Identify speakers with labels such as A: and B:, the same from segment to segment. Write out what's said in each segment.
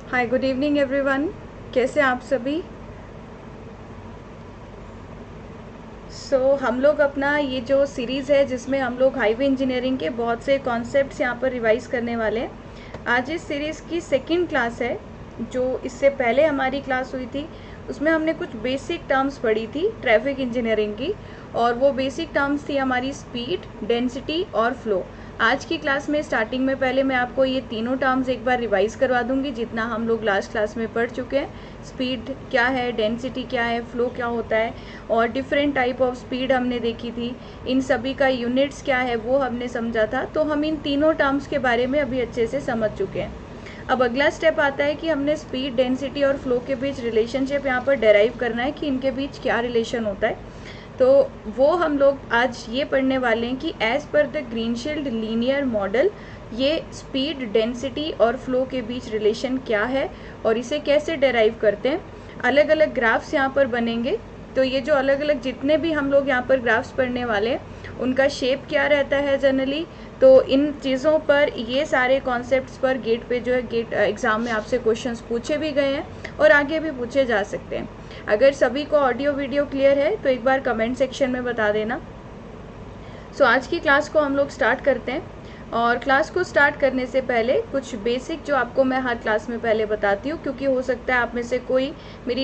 A: हाय, good evening everyone. कैसे आप सभी? हम लोग अपना ये जो सीरीज़ है जिसमें हम लोग हाईवे इंजीनियरिंग के बहुत से कॉन्सेप्ट्स यहाँ पर रिवाइज़ करने वाले हैं। आज इस सीरीज़ की सेकंड क्लास है। जो इससे पहले हमारी क्लास हुई थी उसमें हमने कुछ बेसिक टर्म्स पढ़ी थी ट्रैफिक इंजीनियरिंग की, और वो बेसिक टर्म्स थी हमारी स्पीड, डेंसिटी और फ्लो। आज की क्लास में स्टार्टिंग में पहले मैं आपको ये तीनों टर्म्स एक बार रिवाइज करवा दूंगी जितना हम लोग लास्ट क्लास में पढ़ चुके हैं। स्पीड क्या है, डेंसिटी क्या है, फ्लो क्या होता है, और डिफरेंट टाइप ऑफ स्पीड हमने देखी थी। इन सभी का यूनिट्स क्या है वो हमने समझा था। तो हम इन तीनों टर्म्स के बारे में अभी अच्छे से समझ चुके हैं। अब अगला स्टेप आता है कि हमने स्पीड, डेंसिटी और फ्लो के बीच रिलेशनशिप यहाँ पर डेराइव करना है कि इनके बीच क्या रिलेशन होता है। तो वो हम लोग आज ये पढ़ने वाले हैं कि as per the Greenshield linear model ये स्पीड, डेंसिटी और फ्लो के बीच रिलेशन क्या है और इसे कैसे डेराइव करते हैं। अलग अलग ग्राफ्स यहाँ पर बनेंगे। तो ये जो अलग अलग जितने भी हम लोग यहाँ पर ग्राफ्स पढ़ने वाले हैं उनका शेप क्या रहता है जनरली, तो इन चीज़ों पर, ये सारे कॉन्सेप्ट्स पर गेट पे जो है, गेट एग्ज़ाम में आपसे क्वेश्चंस पूछे भी गए हैं और आगे भी पूछे जा सकते हैं। अगर सभी को ऑडियो वीडियो क्लियर है तो एक बार कमेंट सेक्शन में बता देना। आज की क्लास को हम लोग स्टार्ट करते हैं। और क्लास को स्टार्ट करने से पहले कुछ बेसिक जो आपको मैं हर क्लास में पहले बताती हूँ, क्योंकि हो सकता है आप में से कोई मेरी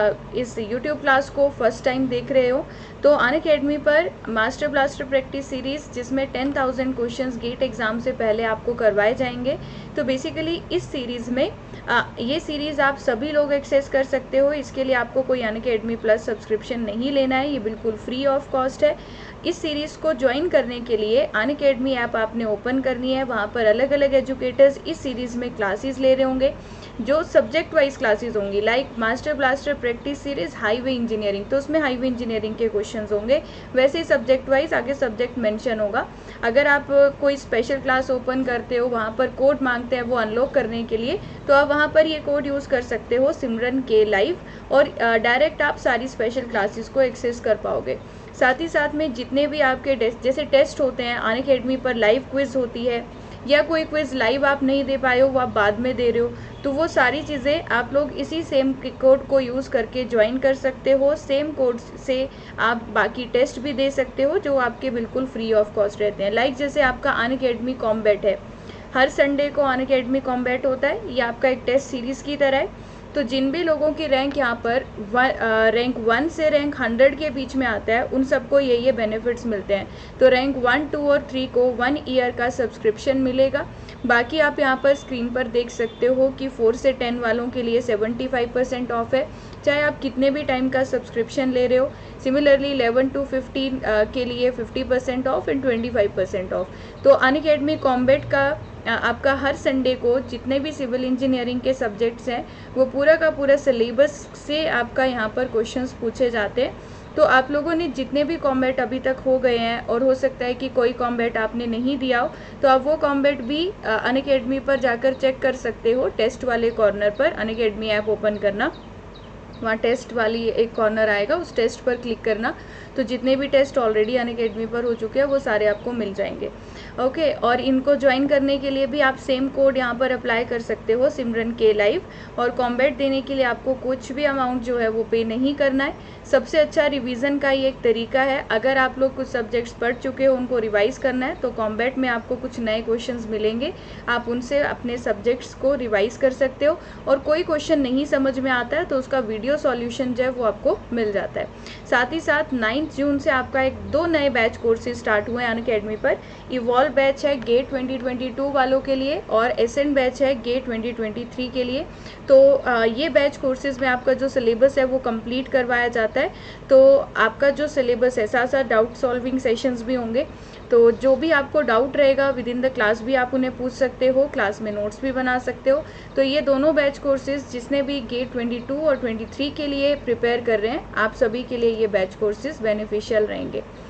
A: इस YouTube क्लास को फर्स्ट टाइम देख रहे हो। तो अनअकैडमी पर मास्टर ब्लास्टर प्रैक्टिस सीरीज़ जिसमें 10,000 क्वेश्चंस गेट एग्ज़ाम से पहले आपको करवाए जाएंगे। तो बेसिकली इस सीरीज़ में ये सीरीज़ आप सभी लोग एक्सेस कर सकते हो। इसके लिए आपको कोई अनअकैडमी प्लस सब्सक्रिप्शन नहीं लेना है, ये बिल्कुल फ्री ऑफ कॉस्ट है। इस सीरीज़ को ज्वाइन करने के लिए अनअकैडमी ऐप आपने ओपन करनी है। वहाँ पर अलग अलग एजुकेटर्स इस सीरीज़ में क्लासेस ले रहे होंगे जो सब्जेक्ट वाइज क्लासेस होंगी, like master blaster practice series highway engineering, तो उसमें हाईवे इंजीनियरिंग के क्वेश्चंस होंगे। वैसे ही सब्जेक्ट वाइज आगे सब्जेक्ट मेंशन होगा। अगर आप कोई स्पेशल क्लास ओपन करते हो, वहाँ पर कोड मांगते हैं वो अनलॉक करने के लिए, तो आप वहाँ पर ये कोड यूज़ कर सकते हो सिमरन के लाइव, और डायरेक्ट आप सारी स्पेशल क्लासेस को एक्सेस कर पाओगे। साथ ही साथ में जितने भी आपके जैसे टेस्ट होते हैं अनअकैडमी पर, लाइव क्विज होती है, या कोई क्विज लाइव आप नहीं दे पाए हो, वो आप बाद में दे रहे हो, तो वो सारी चीज़ें आप लोग इसी सेम कोड को यूज़ करके ज्वाइन कर सकते हो। सेम कोड से आप बाकी टेस्ट भी दे सकते हो जो आपके बिल्कुल फ्री ऑफ कॉस्ट रहते हैं। लाइक जैसे आपका अनअकैडमी कॉम्बैट है, हर संडे को अनअकैडमी कॉम्बैट होता है, ये आपका एक टेस्ट सीरीज़ की तरह है। तो जिन भी लोगों की रैंक यहाँ पर रैंक 1 से रैंक 100 के बीच में आता है उन सबको ये बेनिफिट्स मिलते हैं। तो रैंक 1, 2 और 3 को 1 ईयर का सब्सक्रिप्शन मिलेगा। बाकी आप यहाँ पर स्क्रीन पर देख सकते हो कि 4 से 10 वालों के लिए 75% ऑफ है, चाहे आप कितने भी टाइम का सब्सक्रिप्शन ले रहे हो। सिमिलरली 11 to 15 के लिए 50% ऑफ एंड 25% ऑफ। तो अनअकैडमी कॉम्बैट का आपका हर संडे को जितने भी सिविल इंजीनियरिंग के सब्जेक्ट्स हैं वो पूरा का पूरा सिलेबस से आपका यहाँ पर क्वेश्चंस पूछे जाते हैं। तो आप लोगों ने जितने भी कॉम्बैट अभी तक हो गए हैं, और हो सकता है कि कोई कॉम्बैट आपने नहीं दिया हो, तो आप वो कॉम्बैट भी अनअकैडमी पर जाकर चेक कर सकते हो। टेस्ट वाले कॉर्नर पर अनअकैडमी ऐप ओपन करना, वहाँ टेस्ट वाली एक कॉर्नर आएगा, उस टेस्ट पर क्लिक करना, तो जितने भी टेस्ट ऑलरेडी अनअकैडमी पर हो चुके हैं वो सारे आपको मिल जाएंगे। ओके, और इनको ज्वाइन करने के लिए भी आप सेम कोड यहाँ पर अप्लाई कर सकते हो, सिमरन के लाइव। और कॉम्बैट देने के लिए आपको कुछ भी अमाउंट जो है वो पे नहीं करना है। सबसे अच्छा रिवीजन का ये एक तरीका है। अगर आप लोग कुछ सब्जेक्ट्स पढ़ चुके हो, उनको रिवाइज करना है, तो कॉम्बैट में आपको कुछ नए क्वेश्चंस मिलेंगे, आप उनसे अपने सब्जेक्ट्स को रिवाइज कर सकते हो। और कोई क्वेश्चन नहीं समझ में आता है तो उसका वीडियो सॉल्यूशन जो है वो आपको मिल जाता है। साथ ही साथ 9 जून से आपका 2 नए बैच कोर्सेज स्टार्ट हुए हैं अनअकैडमी पर। इवॉल्व बैच है गेट 2022 वालों के लिए, और एसेंट बैच है गेट 2023 के लिए। तो ये बैच कोर्सेज में आपका जो सिलेबस है वो कंप्लीट करवाया जाता है। तो आपका जो सिलेबस है, साथ साथ डाउट सॉल्विंग सेशंस भी होंगे। तो जो भी आपको डाउट रहेगा विद इन द क्लास भी आप उन्हें पूछ सकते हो, क्लास में नोट्स भी बना सकते हो। तो ये दोनों बैच कोर्सेज जिसने भी गेट 22 और 23 के लिए प्रिपेयर कर रहे हैं, आप सभी के लिए ये बैच कोर्सेज बेनिफिशियल रहेंगे।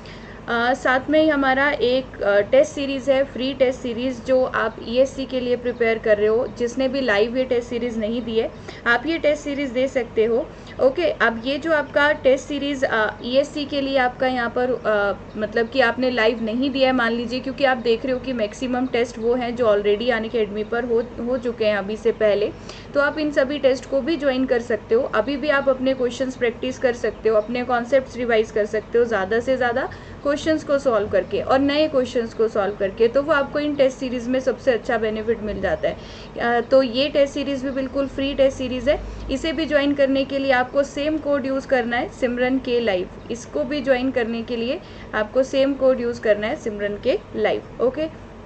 A: साथ में ही हमारा एक टेस्ट सीरीज़ है, फ्री टेस्ट सीरीज़, जो आप ESC के लिए प्रिपेयर कर रहे हो। जिसने भी लाइव ये टेस्ट सीरीज़ नहीं दी है, आप ये टेस्ट सीरीज़ दे सकते हो। ओके, अब ये जो आपका टेस्ट सीरीज़ ESC के लिए आपका यहाँ पर मतलब कि आपने लाइव नहीं दिया है मान लीजिए, क्योंकि आप देख रहे हो कि मैक्सिमम टेस्ट वो हैं जो ऑलरेडी अनअकैडमी पर हो चुके हैं अभी से पहले, तो आप इन सभी टेस्ट को भी ज्वाइन कर सकते हो। अभी भी आप अपने क्वेश्चंस प्रैक्टिस कर सकते हो, अपने कॉन्सेप्ट्स रिवाइज कर सकते हो ज़्यादा से ज़्यादा क्वेश्चंस को सॉल्व करके और नए क्वेश्चंस को सॉल्व करके, तो वो आपको इन टेस्ट सीरीज़ में सबसे अच्छा बेनिफिट मिल जाता है। तो ये टेस्ट सीरीज़ भी बिल्कुल फ्री टेस्ट सीरीज़ है। इसे भी ज्वाइन करने के लिए आपको सेम कोड यूज़ करना है, सिमरन के लाइव। इसको भी ज्वाइन करने के लिए आपको सेम कोड यूज़ करना है, सिमरन के लाइव। ओके,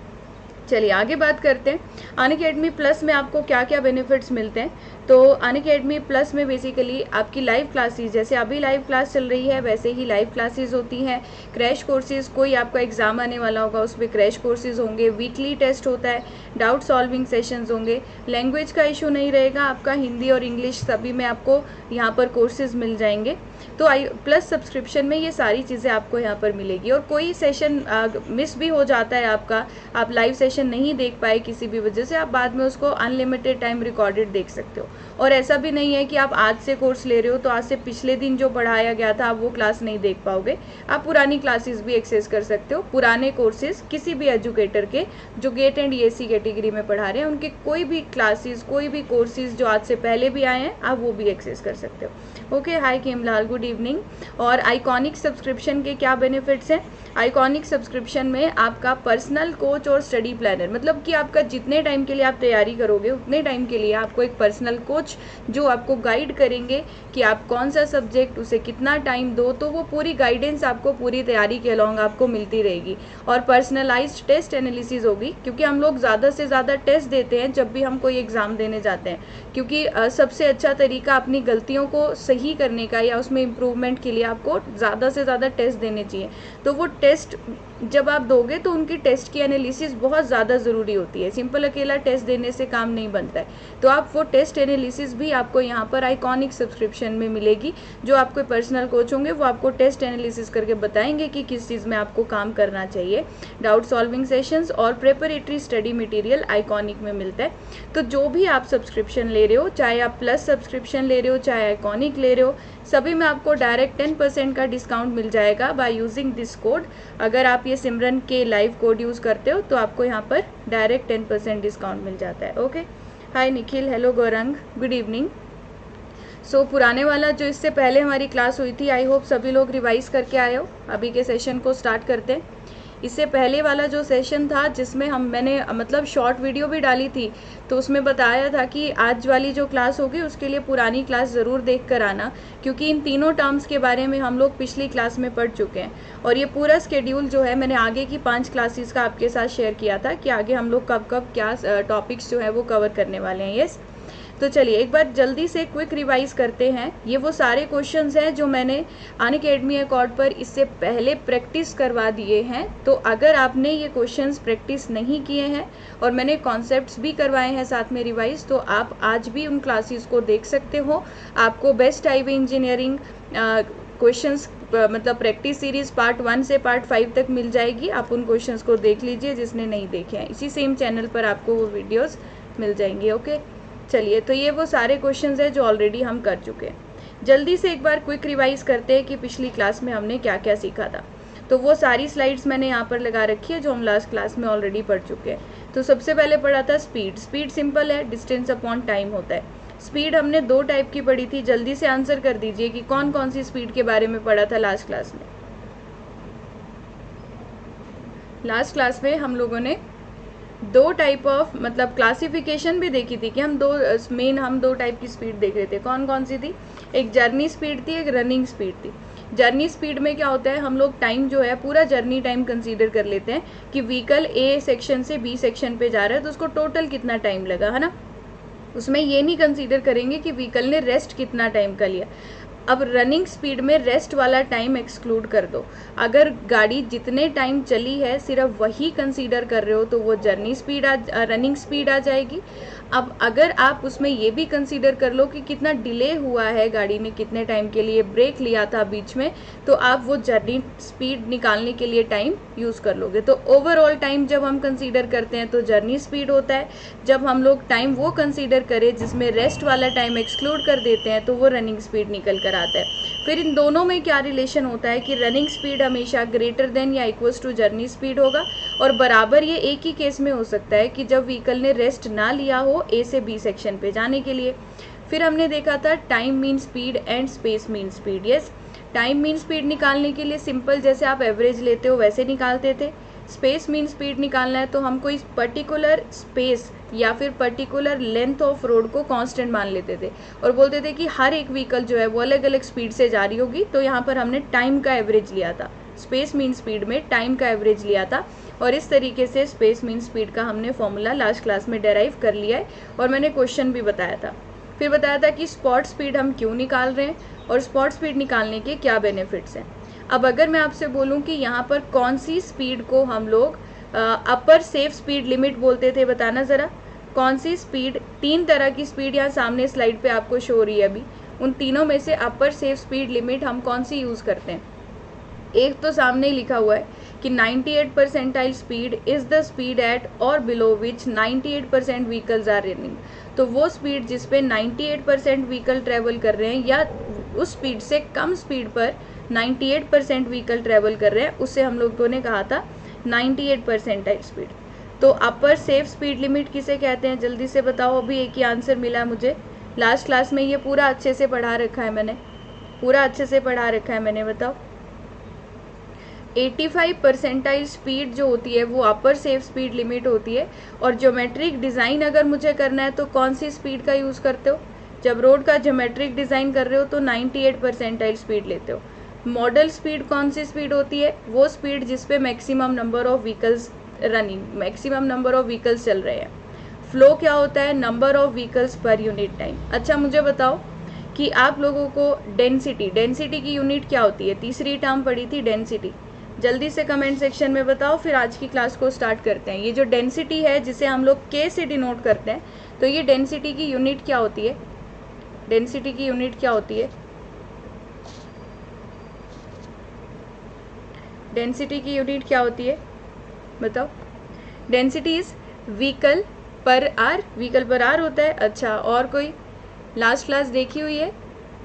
A: चलिए आगे बात करते हैं अनअकैडमी प्लस में आपको क्या क्या बेनिफिट्स मिलते हैं। तो अनअकैडमी प्लस में बेसिकली आपकी लाइव क्लासेस, जैसे अभी लाइव क्लास चल रही है वैसे ही लाइव क्लासेस होती हैं। क्रैश कोर्सेज, कोई आपका एग्जाम आने वाला होगा उसमें क्रैश कोर्सेज होंगे। वीकली टेस्ट होता है, डाउट सॉल्विंग सेशंस होंगे। लैंग्वेज का इशू नहीं रहेगा आपका, हिंदी और इंग्लिश सभी में आपको यहाँ पर कोर्सेज मिल जाएंगे। तो प्लस सब्सक्रिप्शन में ये सारी चीज़ें आपको यहाँ पर मिलेगी। और कोई सेशन मिस भी हो जाता है आपका, आप लाइव सेशन नहीं देख पाए किसी भी वजह से, आप बाद में उसको अनलिमिटेड टाइम रिकॉर्डेड देख सकते हो। और ऐसा भी नहीं है कि आप आज से कोर्स ले रहे हो तो आज से पिछले दिन जो पढ़ाया गया था आप वो क्लास नहीं देख पाओगे। आप पुरानी क्लासेस भी एक्सेस कर सकते हो, पुराने कोर्सेज किसी भी एजुकेटर के जो गेट एंड ESC कैटेगरी में पढ़ा रहे हैं उनके कोई भी क्लासेस, कोई भी कोर्सेज जो आज से पहले भी आए हैं आप वो भी एक्सेस कर सकते हो। Okay, hi Kimlal, good evening. और आइकॉनिक सब्सक्रिप्शन के क्या बेनिफिट्स हैं? आइकॉनिक सब्सक्रिप्शन में आपका पर्सनल कोच और स्टडी प्लानर, मतलब कि आपका जितने टाइम के लिए आप तैयारी करोगे उतने टाइम के लिए आपको एक पर्सनल कोच जो आपको गाइड करेंगे कि आप कौन सा सब्जेक्ट, उसे कितना टाइम दो, तो वो पूरी गाइडेंस आपको पूरी तैयारी के अलॉन्ग आपको मिलती रहेगी। और पर्सनलाइज्ड टेस्ट एनालिसिस होगी, क्योंकि हम लोग ज़्यादा से ज़्यादा टेस्ट देते हैं जब भी हम कोई एग्ज़ाम देने जाते हैं, क्योंकि सबसे अच्छा तरीका अपनी गलतियों को सही करने का या उसमें इम्प्रूवमेंट के लिए आपको ज़्यादा से ज़्यादा टेस्ट देने चाहिए। तो वो टेस्ट जब आप दोगे तो उनकी टेस्ट की एनालिसिस बहुत ज़्यादा ज़रूरी होती है। सिंपल अकेला टेस्ट देने से काम नहीं बनता है, तो आप वो टेस्ट एनालिसिस भी आपको यहाँ पर आइकॉनिक सब्सक्रिप्शन में मिलेगी। जो आपके पर्सनल कोच होंगे वो आपको टेस्ट एनालिसिस करके बताएंगे कि किस चीज़ में आपको काम करना चाहिए। डाउट सॉल्विंग सेशंस और प्रेपरेटरी स्टडी मटेरियल आइकॉनिक में मिलता है। तो जो भी आप सब्सक्रिप्शन ले रहे हो, चाहे आप प्लस सब्सक्रिप्शन ले रहे हो चाहे आइकॉनिक ले रहे हो, सभी में आपको डायरेक्ट 10% का डिस्काउंट मिल जाएगा बाय यूजिंग दिस कोड। अगर आप ये सिमरन के लाइव कोड यूज़ करते हो तो आपको यहाँ पर डायरेक्ट 10% डिस्काउंट मिल जाता है। Okay, hi Nikhil, hello Gaurang, good evening. So पुराने वाला जो इससे पहले हमारी क्लास हुई थी, आई होप सभी लोग रिवाइज करके आए हो। अभी के सेशन को स्टार्ट करते हैं। इससे पहले वाला जो सेशन था जिसमें मैंने मतलब शॉर्ट वीडियो भी डाली थी, तो उसमें बताया था कि आज वाली जो क्लास होगी उसके लिए पुरानी क्लास ज़रूर देख कर आना, क्योंकि इन तीनों टर्म्स के बारे में हम लोग पिछली क्लास में पढ़ चुके हैं। और ये पूरा स्केड्यूल जो है मैंने आगे की 5 क्लासेस का आपके साथ शेयर किया था कि आगे हम लोग कब कब क्या टॉपिक्स जो है वो कवर करने वाले हैं। यस, तो चलिए एक बार जल्दी से क्विक रिवाइज करते हैं। ये वो सारे क्वेश्चंस हैं जो मैंने अनअकैडमी अकॉर्ड पर इससे पहले प्रैक्टिस करवा दिए हैं। तो अगर आपने ये क्वेश्चंस प्रैक्टिस नहीं किए हैं और मैंने कॉन्सेप्ट्स भी करवाए हैं साथ में रिवाइज, तो आप आज भी उन क्लासेस को देख सकते हो। आपको बेस्ट हाईवे इंजीनियरिंग क्वेश्चंस मतलब प्रैक्टिस सीरीज पार्ट 1 से पार्ट 5 तक मिल जाएगी। आप उन क्वेश्चंस को देख लीजिए जिसने नहीं देखे हैं, इसी सेम चैनल पर आपको वो वीडियोज़ मिल जाएंगी। ओके, चलिए, तो ये वो सारे क्वेश्चंस हैं जो ऑलरेडी हम कर चुके हैं। जल्दी से एक बार क्विक रिवाइज करते हैं कि पिछली क्लास में हमने क्या क्या सीखा था। तो वो सारी स्लाइड्स मैंने यहाँ पर लगा रखी है जो हम लास्ट क्लास में ऑलरेडी पढ़ चुके हैं। तो सबसे पहले पढ़ा था स्पीड। स्पीड सिंपल है, डिस्टेंस अपॉन टाइम होता है। स्पीड हमने 2 टाइप की पढ़ी थी। जल्दी से आंसर कर दीजिए कि कौन कौन सी स्पीड के बारे में पढ़ा था लास्ट क्लास में। लास्ट क्लास में हम लोगों ने 2 टाइप ऑफ मतलब क्लासिफिकेशन भी देखी थी कि हम दो टाइप की स्पीड देख रहे थे। कौन कौन सी थी? एक जर्नी स्पीड थी, एक रनिंग स्पीड थी। जर्नी स्पीड में क्या होता है, हम लोग टाइम जो है पूरा जर्नी टाइम कंसीडर कर लेते हैं कि व्हीकल ए सेक्शन से बी सेक्शन पे जा रहा है तो उसको टोटल कितना टाइम लगा, है ना। उसमें ये नहीं कंसीडर करेंगे कि व्हीकल ने रेस्ट कितना टाइम का लिया। अब रनिंग स्पीड में रेस्ट वाला टाइम एक्सक्लूड कर दो। अगर गाड़ी जितने टाइम चली है सिर्फ वही कंसीडर कर रहे हो तो वो रनिंग स्पीड आ जाएगी। अब अगर आप उसमें ये भी कंसीडर कर लो कि कितना डिले हुआ है, गाड़ी ने कितने टाइम के लिए ब्रेक लिया था बीच में, तो आप वो जर्नी स्पीड निकालने के लिए टाइम यूज़ कर लोगे। तो ओवरऑल टाइम जब हम कंसीडर करते हैं तो जर्नी स्पीड होता है। जब हम लोग टाइम वो कंसीडर करें जिसमें रेस्ट वाला टाइम एक्सक्लूड कर देते हैं तो वो रनिंग स्पीड निकल कर आता है। फिर इन दोनों में क्या रिलेशन होता है कि रनिंग स्पीड हमेशा ग्रेटर देन या इक्वल्स टू जर्नी स्पीड होगा, और बराबर ये एक ही केस में हो सकता है कि जब व्हीकल ने रेस्ट ना लिया हो ए से बी सेक्शन पे जाने के लिए। फिर हमने देखा था time mean speed and space mean speed. Yes, time mean speed निकालने के लिए सिंपल जैसे आप एवरेज लेते हो वैसे निकालते थे। स्पेस मीन स्पीड निकालना है तो हम कोई पर्टिकुलर स्पेस या फिर पर्टिकुलर लेंथ ऑफ रोड को कांस्टेंट मान लेते थे और बोलते थे कि हर एक व्हीकल जो है वो अलग अलग स्पीड से जा रही होगी, तो यहाँ पर हमने टाइम का एवरेज लिया था। स्पेस मीन स्पीड में टाइम का एवरेज लिया था, और इस तरीके से स्पेस मीन स्पीड का हमने फॉर्मूला लास्ट क्लास में डेराइव कर लिया है, और मैंने क्वेश्चन भी बताया था। फिर बताया था कि स्पॉट स्पीड हम क्यों निकाल रहे हैं और स्पॉट स्पीड निकालने के क्या बेनिफिट्स हैं। अब अगर मैं आपसे बोलूं कि यहाँ पर कौन सी स्पीड को हम लोग अपर सेफ स्पीड लिमिट बोलते थे, बताना ज़रा कौन सी स्पीड। 3 तरह की स्पीड यहाँ सामने स्लाइड पे आपको शो हो रही है अभी, उन तीनों में से अपर सेफ स्पीड लिमिट हम कौन सी यूज़ करते हैं। एक तो सामने ही लिखा हुआ है कि 98 percentile speed is the speed at और below which 98% vehicles are running. तो वो स्पीड जिस पे 98% व्हीकल ट्रेवल कर रहे हैं या उस स्पीड से कम स्पीड पर 98% व्हीकल ट्रेवल कर रहे हैं, उससे हम लोगों ने कहा था 98 परसेंटाइल स्पीड। तो अपर सेफ स्पीड लिमिट किसे कहते हैं, जल्दी से बताओ। अभी एक ही आंसर मिला है मुझे, लास्ट क्लास में ये पूरा अच्छे से पढ़ा रखा है मैंने, पूरा अच्छे से पढ़ा रखा है मैंने, बताओ। 85 परसेंटाइल स्पीड जो होती है वो अपर सेफ स्पीड लिमिट होती है। और ज्योमेट्रिक डिज़ाइन अगर मुझे करना है तो कौन सी स्पीड का यूज़ करते हो, जब रोड का ज्योमेट्रिक डिज़ाइन कर रहे हो तो 98 परसेंटाइल स्पीड लेते हो। मॉडल स्पीड कौन सी स्पीड होती है, वो स्पीड जिस पे maximum number of vehicles running, maximum number of vehicles चल रहे हैं। फ्लो क्या होता है, number of vehicles per unit time. अच्छा मुझे बताओ कि आप लोगों को डेंसिटी, डेंसिटी की यूनिट क्या होती है, तीसरी टर्म पढ़ी थी डेंसिटी, जल्दी से कमेंट सेक्शन में बताओ, फिर आज की क्लास को स्टार्ट करते हैं। ये जो डेंसिटी है जिसे हम लोग के से डिनोट करते हैं, तो ये डेंसिटी की यूनिट क्या होती है, डेंसिटी की यूनिट क्या होती है, डेंसिटी की यूनिट क्या होती है बताओ। Density is vehicle per hour, vehicle per hour होता है। अच्छा, और कोई लास्ट क्लास देखी हुई है।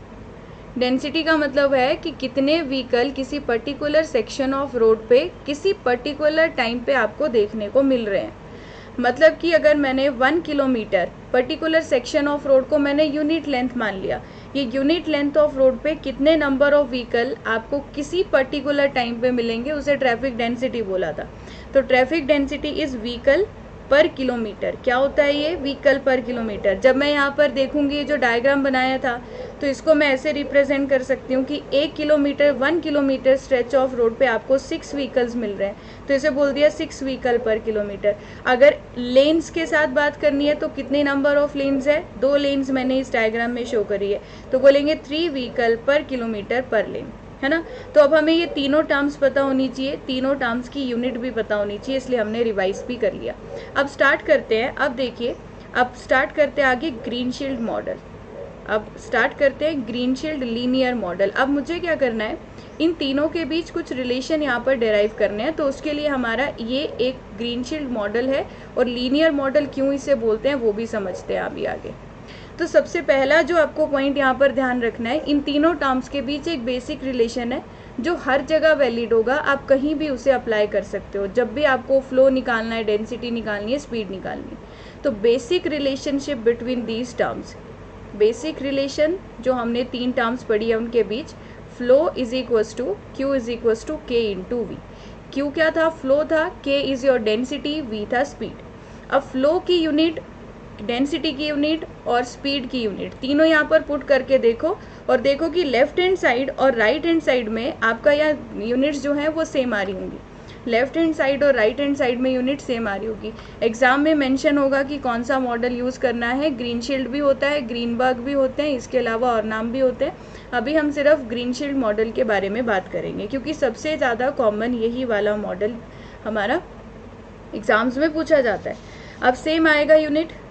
A: डेंसिटी का मतलब है कि कितने व्हीकल किसी पर्टिकुलर सेक्शन ऑफ रोड पे किसी पर्टिकुलर टाइम पे आपको देखने को मिल रहे हैं। मतलब कि अगर मैंने 1 kilometre particular section of road को मैंने यूनिट लेंथ मान लिया, ये यूनिट लेंथ ऑफ रोड पे कितने नंबर ऑफ व्हीकल आपको किसी पर्टिकुलर टाइम पे मिलेंगे, उसे ट्रैफिक डेंसिटी बोला था। तो traffic density is vehicle per kilometre. क्या होता है ये, व्हीकल पर किलोमीटर। जब मैं यहाँ पर देखूंगी ये जो डायग्राम बनाया था तो इसको मैं ऐसे रिप्रेजेंट कर सकती हूँ कि 1 kilometre 1 kilometre stretch of road पे आपको 6 व्हीकल्स मिल रहे हैं, तो इसे बोल दिया 6 व्हीकल पर किलोमीटर। अगर लेन्स के साथ बात करनी है तो कितने नंबर ऑफ लेन्स है, 2 लेन्स मैंने इस डायग्राम में शो करी है, तो बोलेंगे 3 व्हीकल पर किलोमीटर पर लेन, है ना। तो अब हमें ये तीनों टर्म्स पता होनी चाहिए, तीनों टर्म्स की यूनिट भी पता होनी चाहिए, इसलिए हमने रिवाइज भी कर लिया। अब स्टार्ट करते हैं। अब देखिए, अब स्टार्ट करते हैं आगे ग्रीनशील्ड मॉडल। अब स्टार्ट करते हैं ग्रीनशील्ड लीनियर मॉडल। अब मुझे क्या करना है, इन तीनों के बीच कुछ रिलेशन यहाँ पर डेराइव करने हैं, तो उसके लिए हमारा ये एक ग्रीनशील्ड मॉडल है, और लीनियर मॉडल क्यों इसे बोलते हैं वो भी समझते हैं अभी आगे। तो सबसे पहला जो आपको पॉइंट यहाँ पर ध्यान रखना है, इन तीनों टर्म्स के बीच एक बेसिक रिलेशन है जो हर जगह वैलिड होगा, आप कहीं भी उसे अप्लाई कर सकते हो। जब भी आपको फ्लो निकालना है, डेंसिटी निकालनी है, स्पीड निकालनी है, तो basic relationship between these terms, basic relation जो हमने 3 टर्म्स पढ़ी है उनके बीच, flow is equals to Q is equals to K into V. Q क्या था, फ्लो था, K is your density, V था स्पीड। अब फ्लो की यूनिट, डेंसिटी की यूनिट और स्पीड की यूनिट तीनों यहाँ पर पुट करके देखो, और देखो कि लेफ्ट हैंड साइड और राइट हैंड साइड में आपका यहाँ यूनिट्स जो हैं वो सेम आ रही होंगी। लेफ्ट हैंड साइड और राइट हैंड साइड में यूनिट सेम आ रही होगी। एग्जाम में मेंशन होगा कि कौन सा मॉडल यूज़ करना है। ग्रीनशील्ड भी होता है, ग्रीनबर्ग भी होते हैं, इसके अलावा और नाम भी होते हैं। अभी हम सिर्फ ग्रीनशील्ड मॉडल के बारे में बात करेंगे, क्योंकि सबसे ज़्यादा कॉमन यही वाला मॉडल हमारा एग्जाम्स में पूछा जाता है। अब सेम आएगा यूनिट,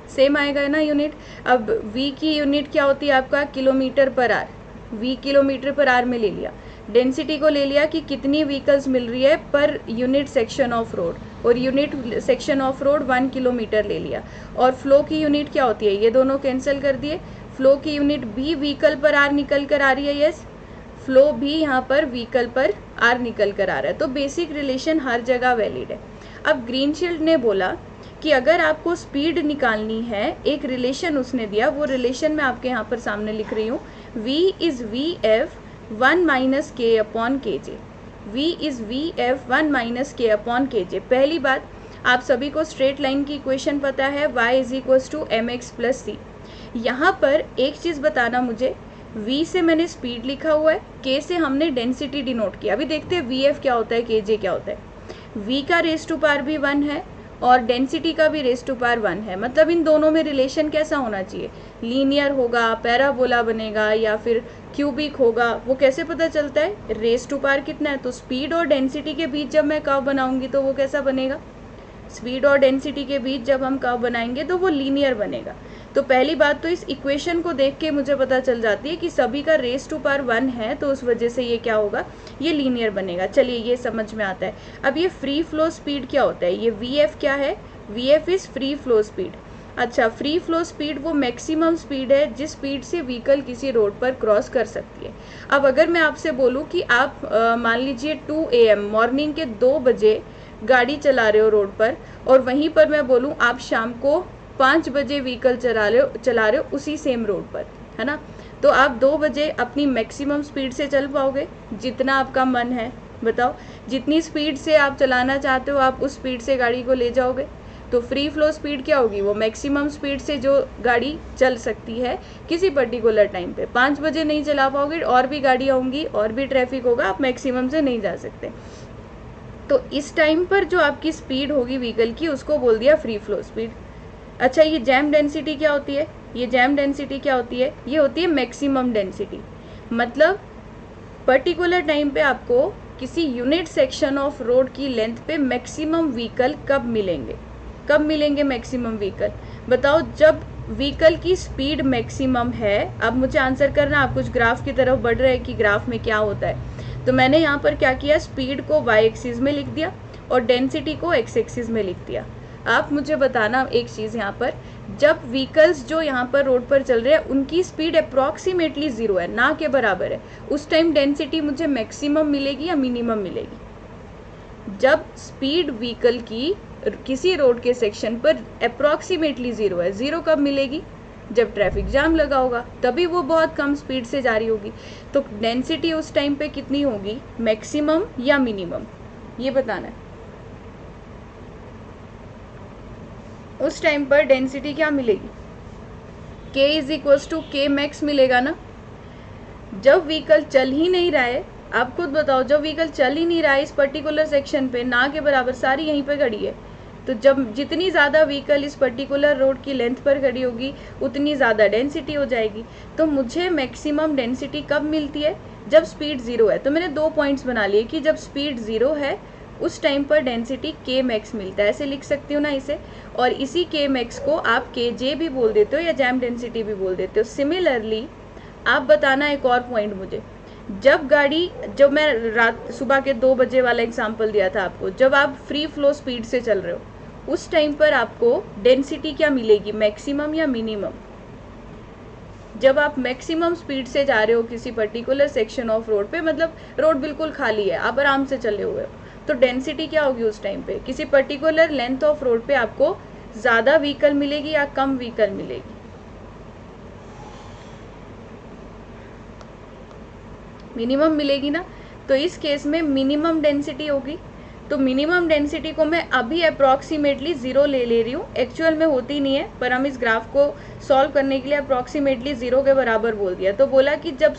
A: सेम आएगा ना यूनिट। अब v की यूनिट क्या होती है आपका kilometre per hour, v kilometre per hour में ले लिया। डेंसिटी को ले लिया कि कितनी व्हीकल्स मिल रही है पर यूनिट सेक्शन ऑफ रोड, और unit section of road 1 kilometre ले लिया। और फ्लो की यूनिट क्या होती है, ये दोनों कैंसिल कर दिए। फ्लो की यूनिट भी व्हीकल पर आर निकल कर आ रही है, यस, फ्लो भी यहाँ पर व्हीकल पर आर निकल कर आ रहा है। तो बेसिक रिलेशन हर जगह वैलिड है। अब ग्रीनशील्ड ने बोला कि अगर आपको स्पीड निकालनी है, एक रिलेशन उसने दिया, वो रिलेशन मैं आपके यहाँ पर सामने लिख रही हूँ। v is V F 1 minus K upon K J. v is V F 1 minus K upon K J. पहली बात, आप सभी को स्ट्रेट लाइन की इक्वेशन पता है, y is equals to M X plus C. यहाँ पर एक चीज़ बताना मुझे, v से मैंने स्पीड लिखा हुआ है, k से हमने डेंसिटी डिनोट किया। अभी देखते हैं वी एफ क्या होता है, के जे क्या होता है। v का रेस टू पावर भी 1 है और डेंसिटी का भी रेस टू पावर 1 है। मतलब इन दोनों में रिलेशन कैसा होना चाहिए, लीनियर होगा, पैराबोला बनेगा या फिर क्यूबिक होगा। वो कैसे पता चलता है, रेस टू पावर कितना है, तो स्पीड और डेंसिटी के बीच जब मैं कर्व बनाऊंगी तो वो कैसा बनेगा, स्पीड और डेंसिटी के बीच जब हम कर्व बनाएंगे तो वो लीनियर बनेगा। तो पहली बात तो इस इक्वेशन को देख के मुझे पता चल जाती है कि सभी का रेस टू पावर 1 है, तो उस वजह से ये क्या होगा, ये लीनियर बनेगा। चलिए ये समझ में आता है। अब ये फ्री फ्लो स्पीड क्या होता है, ये वी एफ क्या है, V F is free flow speed. अच्छा, फ्री फ्लो स्पीड वो मैक्सिमम स्पीड है जिस स्पीड से व्हीकल किसी रोड पर क्रॉस कर सकती है। अब अगर मैं आपसे बोलूँ कि आप मान लीजिए 2 AM मॉर्निंग के 2 बजे गाड़ी चला रहे हो रोड पर, और वहीं पर मैं बोलूँ आप शाम को 5 बजे व्हीकल चला रहे हो उसी सेम रोड पर, है ना, तो आप 2 बजे अपनी मैक्सिमम स्पीड से चल पाओगे जितना आपका मन है। बताओ, जितनी स्पीड से आप चलाना चाहते हो आप उस स्पीड से गाड़ी को ले जाओगे। तो फ्री फ्लो स्पीड क्या होगी, वो मैक्सिमम स्पीड से जो गाड़ी चल सकती है किसी पर्टिकुलर टाइम पे। 5 बजे नहीं चला पाओगे, और भी गाड़ी आऊँगी और भी ट्रैफिक होगा, आप मैक्सिमम से नहीं जा सकते। तो इस टाइम पर जो आपकी स्पीड होगी व्हीकल की, उसको बोल दिया फ्री फ्लो स्पीड। अच्छा, ये जैम डेंसिटी क्या होती है, ये जैम डेंसिटी क्या होती है, ये होती है मैक्सिमम डेंसिटी। मतलब पर्टिकुलर टाइम पे आपको किसी यूनिट सेक्शन ऑफ रोड की लेंथ पे मैक्सिमम व्हीकल कब मिलेंगे मैक्सिमम व्हीकल। बताओ, जब व्हीकल की स्पीड मैक्सिमम है। अब मुझे आंसर करना, आप कुछ ग्राफ की तरफ बढ़ रहे हैं कि ग्राफ में क्या होता है। तो मैंने यहाँ पर क्या किया, स्पीड को y एक्सिस में लिख दिया और डेंसिटी को x एक्सिस में लिख दिया। आप मुझे बताना एक चीज़, यहाँ पर जब व्हीकल्स जो यहाँ पर रोड पर चल रहे हैं उनकी स्पीड अप्रॉक्सीमेटली 0 है, ना के बराबर है, उस टाइम डेंसिटी मुझे मैक्सिमम मिलेगी या मिनिमम मिलेगी। जब स्पीड व्हीकल की किसी रोड के सेक्शन पर अप्रॉक्सीमेटली 0 है, 0 कब मिलेगी, जब ट्रैफिक जाम लगा होगा, तभी वो बहुत कम स्पीड से जा रही होगी। तो डेंसिटी उस टाइम पे कितनी होगी, मैक्सिमम या मिनिमम, ये बताना है। उस टाइम पर डेंसिटी क्या मिलेगी, k is equals to K max मिलेगा ना। जब व्हीकल चल ही नहीं रहा है, आप खुद बताओ, जब व्हीकल चल ही नहीं रहा है इस पर्टिकुलर सेक्शन पे, ना के बराबर सारी यहीं पे खड़ी है, तो जब जितनी ज़्यादा व्हीकल इस पर्टिकुलर रोड की लेंथ पर खड़ी होगी उतनी ज़्यादा डेंसिटी हो जाएगी। तो मुझे मैक्सिमम डेंसिटी कब मिलती है, जब स्पीड 0 है। तो मैंने 2 पॉइंट्स बना लिए कि जब स्पीड 0 है उस टाइम पर डेंसिटी के मैक्स मिलता है, ऐसे लिख सकती हो ना इसे। और इसी के मैक्स को आप के जे भी बोल देते हो या जैम डेंसिटी भी बोल देते हो। सिमिलरली आप बताना एक और पॉइंट मुझे, जब मैं सुबह के 2 बजे वाला एग्जाम्पल दिया था आपको, जब आप फ्री फ्लो स्पीड से चल रहे हो उस टाइम पर आपको डेंसिटी क्या मिलेगी, मैक्सिमम या मिनिमम। जब आप मैक्सिमम स्पीड से जा रहे हो किसी पर्टिकुलर सेक्शन ऑफ रोड पे, मतलब रोड बिल्कुल खाली है, आप आराम से चले हुए हो, तो डेंसिटी क्या होगी उस टाइम पे, किसी पर्टिकुलर लेंथ ऑफ रोड पे आपको ज़्यादा व्हीकल मिलेगी या कम व्हीकल मिलेगी, मिनिमम मिलेगी ना। तो इस केस में मिनिमम डेंसिटी होगी। तो मिनिमम डेंसिटी को मैं अभी अप्रॉक्सीमेटली 0 ले रही हूँ, एक्चुअल में होती नहीं है, पर हम इस ग्राफ को सॉल्व करने के लिए अप्रॉक्सीमेटली 0 के बराबर बोल दिया। तो बोला कि जब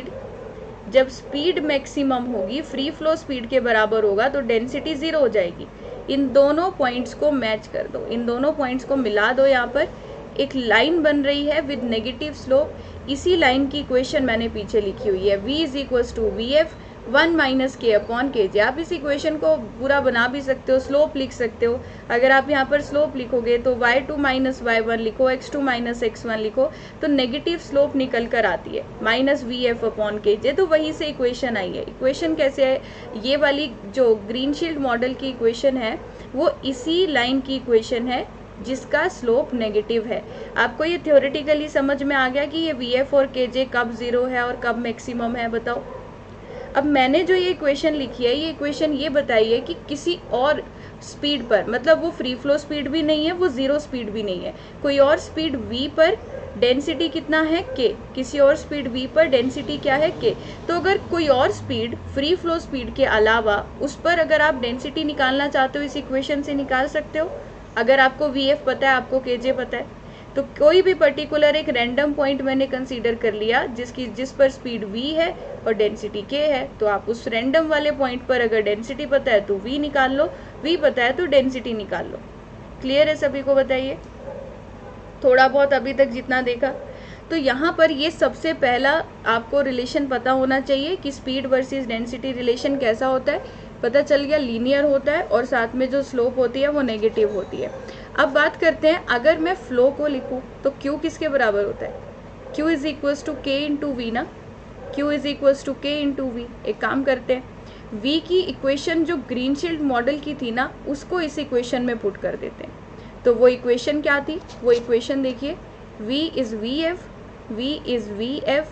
A: स्पीड मैक्सिमम होगी, फ्री फ्लो स्पीड के बराबर होगा, तो डेंसिटी 0 हो जाएगी। इन दोनों पॉइंट्स को मैच कर दो, इन दोनों पॉइंट्स को मिला दो। यहाँ पर एक लाइन बन रही है विद नेगेटिव स्लोप। इसी लाइन की इक्वेशन मैंने पीछे लिखी हुई है, v is equals to V F 1 minus K upon K J. आप इस इक्वेशन को पूरा बना भी सकते हो, स्लोप लिख सकते हो। अगर आप यहाँ पर स्लोप लिखोगे तो y2 माइनस y1 लिखो, x2 माइनस x1 लिखो, तो नेगेटिव स्लोप निकल कर आती है minus V F upon K जे। तो वहीं से इक्वेशन आई है। इक्वेशन कैसे है, ये वाली जो ग्रीनशील्ड मॉडल की इक्वेशन है वो इसी लाइन की इक्वेशन है जिसका स्लोप नेगेटिव है। आपको ये थ्योरेटिकली समझ में आ गया कि ये वी एफ और के जे कब जीरो है और कब मैक्सिमम है, बताओ। अब मैंने जो ये इक्वेशन लिखी है, ये इक्वेशन ये बताइए कि किसी और स्पीड पर, मतलब वो फ्री फ्लो स्पीड भी नहीं है, वो जीरो स्पीड भी नहीं है, कोई और स्पीड v पर डेंसिटी कितना है k, किसी और स्पीड v पर डेंसिटी क्या है k। तो अगर कोई और स्पीड फ्री फ्लो स्पीड के अलावा उस पर अगर आप डेंसिटी निकालना चाहते हो, इस इक्वेशन से निकाल सकते हो। अगर आपको vf पता है, आपको kj पता है, तो कोई भी पर्टिकुलर एक रैंडम पॉइंट मैंने कंसीडर कर लिया जिस पर स्पीड v है और डेंसिटी k है, तो आप उस रैंडम वाले पॉइंट पर अगर डेंसिटी पता है तो v निकाल लो, v पता है तो डेंसिटी निकाल लो। क्लियर है सभी को, बताइए थोड़ा बहुत अभी तक जितना देखा। तो यहाँ पर ये सबसे पहला आपको रिलेशन पता होना चाहिए कि स्पीड वर्सेस डेंसिटी रिलेशन कैसा होता है। पता चल गया, लीनियर होता है और साथ में जो स्लोप होती है वो नेगेटिव होती है। अब बात करते हैं, अगर मैं फ्लो को लिखूं तो Q किसके बराबर होता है, Q is equals to K into V ना, Q is equals to K into V. एक काम करते हैं, V की इक्वेशन जो ग्रीनशील्ड मॉडल की थी ना, उसको इस इक्वेशन में पुट कर देते हैं। तो वो इक्वेशन क्या थी, वो इक्वेशन देखिए, V is V F, V is V F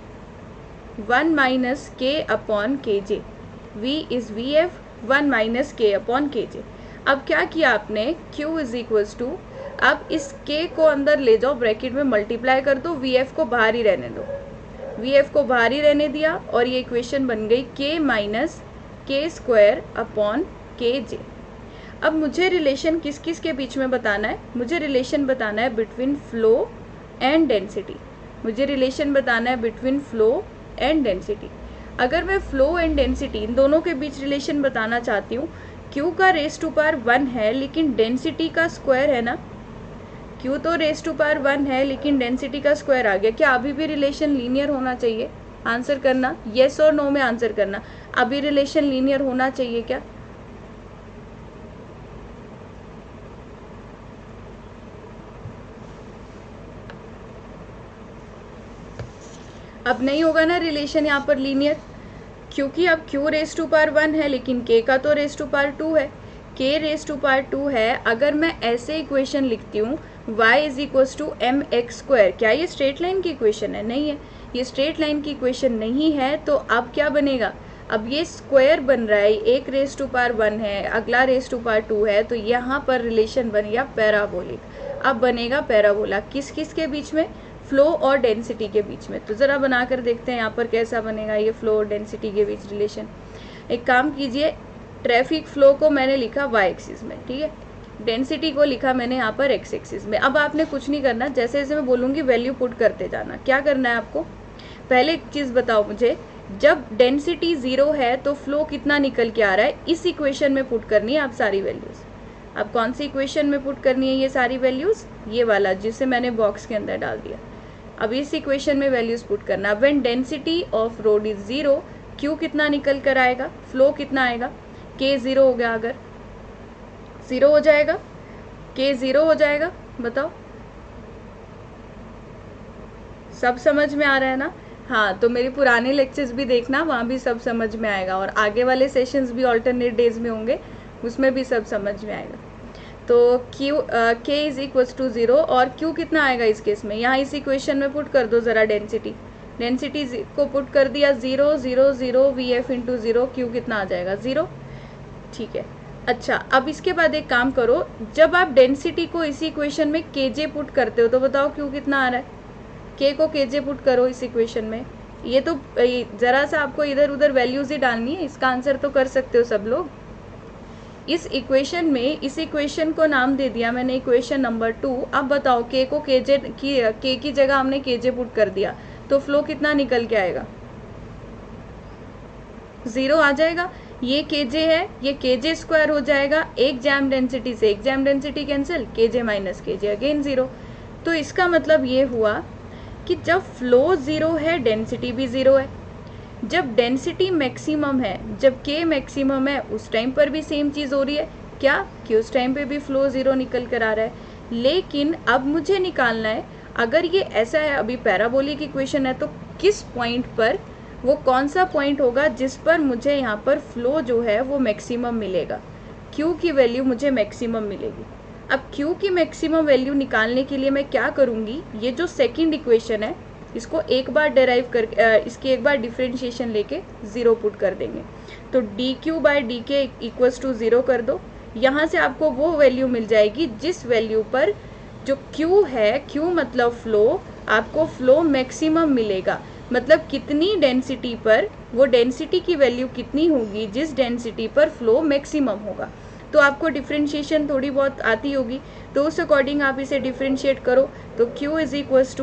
A: 1 minus K upon K J, V is V F 1 minus K upon K J. अब क्या किया आपने, Q इज इक्वल्स टू, अब इस K को अंदर ले जाओ, ब्रैकेट में मल्टीप्लाई कर दो, VF को बाहर ही रहने दो, VF को बाहर ही रहने दिया और ये इक्वेशन बन गई K minus K square upon K J. अब मुझे रिलेशन किस किस के बीच में बताना है, मुझे रिलेशन बताना है बिटवीन फ्लो एंड डेंसिटी, मुझे रिलेशन बताना है बिटवीन फ्लो एंड डेंसिटी। अगर मैं फ्लो एंड डेंसिटी इन दोनों के बीच रिलेशन बताना चाहती हूँ, Q का रेस टू पावर 1 है लेकिन डेंसिटी का स्क्वायर है ना, Q तो रेस टू पावर 1 है लेकिन डेंसिटी का स्क्वायर आ गया, क्या अभी भी रिलेशन लीनियर होना चाहिए? आंसर करना, येस और नो में आंसर करना, अभी रिलेशन लीनियर होना चाहिए क्या? अब नहीं होगा ना रिलेशन यहाँ पर लीनियर, क्योंकि अब Q रेस टू पावर 1 है लेकिन K का तो रेस टू पावर 2 है, K रेस टू पावर 2 है। अगर मैं ऐसे इक्वेशन लिखती हूँ y is equals to M X square, क्या ये स्ट्रेट लाइन की इक्वेशन है? नहीं है, ये स्ट्रेट लाइन की इक्वेशन नहीं है। तो अब क्या बनेगा, अब ये स्क्वायर बन रहा है, एक रेस टू पावर 1 है, अगला रेस टू पावर 2 है, तो यहाँ पर रिलेशन बन गया पैराबोलिक। अब बनेगा पैराबोला किस किस के बीच में, फ्लो और डेंसिटी के बीच में। तो ज़रा बना कर देखते हैं यहाँ पर कैसा बनेगा ये फ्लो और डेंसिटी के बीच रिलेशन। एक काम कीजिए, ट्रैफिक फ्लो को मैंने लिखा y एक्सिस में, ठीक है, डेंसिटी को लिखा मैंने यहाँ पर x एक्सिस में। अब आपने कुछ नहीं करना, जैसे जैसे मैं बोलूँगी वैल्यू पुट करते जाना। क्या करना है आपको, पहले एक चीज़ बताओ मुझे, जब डेंसिटी 0 है तो फ्लो कितना निकल के आ रहा है, इस इक्वेशन में पुट करनी है आप सारी वैल्यूज़। अब कौन सी इक्वेशन में पुट करनी है ये सारी वैल्यूज़, ये वाला जिसे मैंने बॉक्स के अंदर डाल दिया। अब इस इक्वेशन में वैल्यूज पुट करना। When density of road is 0, Q कितना निकल कर आएगा, फ्लो कितना आएगा, K 0 हो गया, अगर 0 हो जाएगा, K 0 हो जाएगा, बताओ सब समझ में आ रहा है ना? हाँ, तो मेरी पुराने लेक्चर्स भी देखना, वहाँ भी सब समझ में आएगा, और आगे वाले सेशंस भी ऑल्टरनेट डेज में होंगे, उसमें भी सब समझ में आएगा। तो K इज इक्वल्स टू 0 और Q कितना आएगा इस केस में, यहाँ इस इक्वेशन में पुट कर दो ज़रा डेंसिटी, डेंसिटी को पुट कर दिया 0 0 0 VF इंटू 0, Q कितना आ जाएगा 0, ठीक है। अच्छा, अब इसके बाद एक काम करो, जब आप डेंसिटी को इसी इक्वेशन में KJ पुट करते हो तो बताओ Q कितना आ रहा है, K को KJ पुट करो इस इक्वेशन में। ये तो ज़रा सा आपको इधर उधर वैल्यूज़ ही डालनी है, इसका आंसर तो कर सकते हो सब लोग। इस इक्वेशन में, इस इक्वेशन को नाम दे दिया मैंने इक्वेशन नंबर 2। अब बताओ K को K की जगह हमने KJ पुट कर दिया तो फ्लो कितना निकल के आएगा, 0 आ जाएगा। ये KJ है, ये KJ स्क्वायर हो जाएगा, एक जैम डेंसिटी से एक jam density cancel, KJ minus KJ again 0। तो इसका मतलब ये हुआ कि जब फ्लो 0 है डेंसिटी भी 0 है, जब डेंसिटी मैक्सिमम है, जब के मैक्सिमम है, उस टाइम पर भी सेम चीज़ हो रही है क्या, कि उस टाइम पे भी फ्लो ज़ीरो निकल कर आ रहा है। लेकिन अब मुझे निकालना है, अगर ये ऐसा है, अभी पैराबोलिक इक्वेशन है, तो किस पॉइंट पर, वो कौन सा पॉइंट होगा जिस पर मुझे यहाँ पर फ्लो जो है वो मैक्सिमम मिलेगा, क्यू की वैल्यू मुझे मैक्सिमम मिलेगी। अब क्यू की मैक्सिमम वैल्यू निकालने के लिए मैं क्या करूँगी, ये जो सेकंड इक्वेशन है इसको एक बार डेराइव कर, इसकी एक बार डिफ्रेंशिएशन लेके ज़ीरो पुट कर देंगे। तो D Q by D K equals to zero कर दो। यहाँ से आपको वो वैल्यू मिल जाएगी जिस वैल्यू पर जो क्यू है, क्यू मतलब फ्लो, आपको फ्लो मैक्सिमम मिलेगा। मतलब कितनी डेंसिटी पर, वो डेंसिटी की वैल्यू कितनी होगी जिस डेंसिटी पर फ्लो मैक्सिमम होगा। तो आपको डिफ्रेंशिएशन थोड़ी बहुत आती होगी, तो उस अकॉर्डिंग आप इसे डिफ्रेंशिएट करो। तो Q is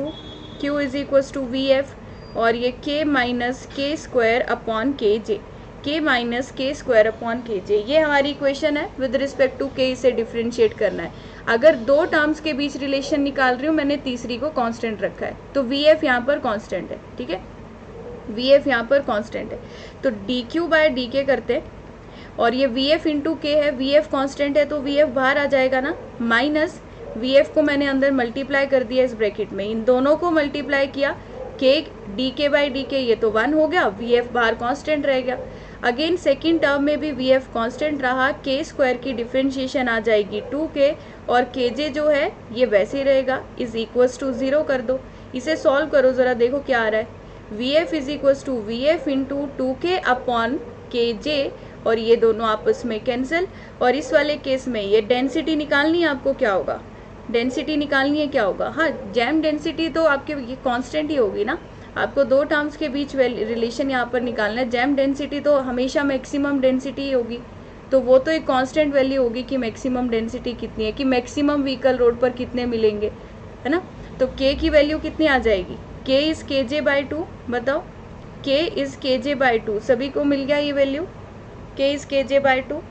A: equals to V F, और ये K minus K square upon K J, K minus K square upon K J, ये हमारी इक्वेशन है। विद रिस्पेक्ट टू K इसे डिफ्रेंशिएट करना है। अगर दो टर्म्स के बीच रिलेशन निकाल रही हूँ, मैंने तीसरी को कांस्टेंट रखा है, तो वी एफ यहाँ पर कांस्टेंट है, ठीक है, वी एफ यहाँ पर कांस्टेंट है। तो डी क्यू बाय डी के करते हैं, और ये वी एफ इंटू के है, वी एफ कॉन्स्टेंट है तो वी एफ बाहर आ जाएगा ना, माइनस वी एफ को मैंने अंदर मल्टीप्लाई कर दिया इस ब्रैकेट में, इन दोनों को मल्टीप्लाई किया, के डी के बाई डी के, ये तो 1 हो गया, वी एफ बाहर कांस्टेंट रह गया। अगेन सेकेंड टर्म में भी वी एफ कॉन्स्टेंट रहा, के स्क्वायर की डिफ्रेंशिएशन आ जाएगी 2k, और के जे जो है ये वैसे ही रहेगा, इज इक्वल्स टू 0 कर दो। इसे सॉल्व करो ज़रा, देखो क्या आ रहा है, V F is equals to V F into 2k upon K J, और ये दोनों आपस में कैंसिल। और इस वाले केस में ये डेंसिटी निकालनी है आपको, क्या होगा, डेंसिटी निकालनी है, क्या होगा, हाँ जैम डेंसिटी तो आपके ये कांस्टेंट ही होगी ना, आपको दो टर्म्स के बीच रिलेशन यहाँ पर निकालना है। जैम डेंसिटी तो हमेशा मैक्सिमम डेंसिटी ही होगी, तो वो तो एक कांस्टेंट वैल्यू होगी कि मैक्सिमम डेंसिटी कितनी है, कि मैक्सिमम व्हीकल रोड पर कितने मिलेंगे, है ना। तो के की वैल्यू कितनी आ जाएगी, के इज के जे बाई टू, बताओ, के इज के जे बाई टू, सभी को मिल गया ये वैल्यू, के इज के J by two,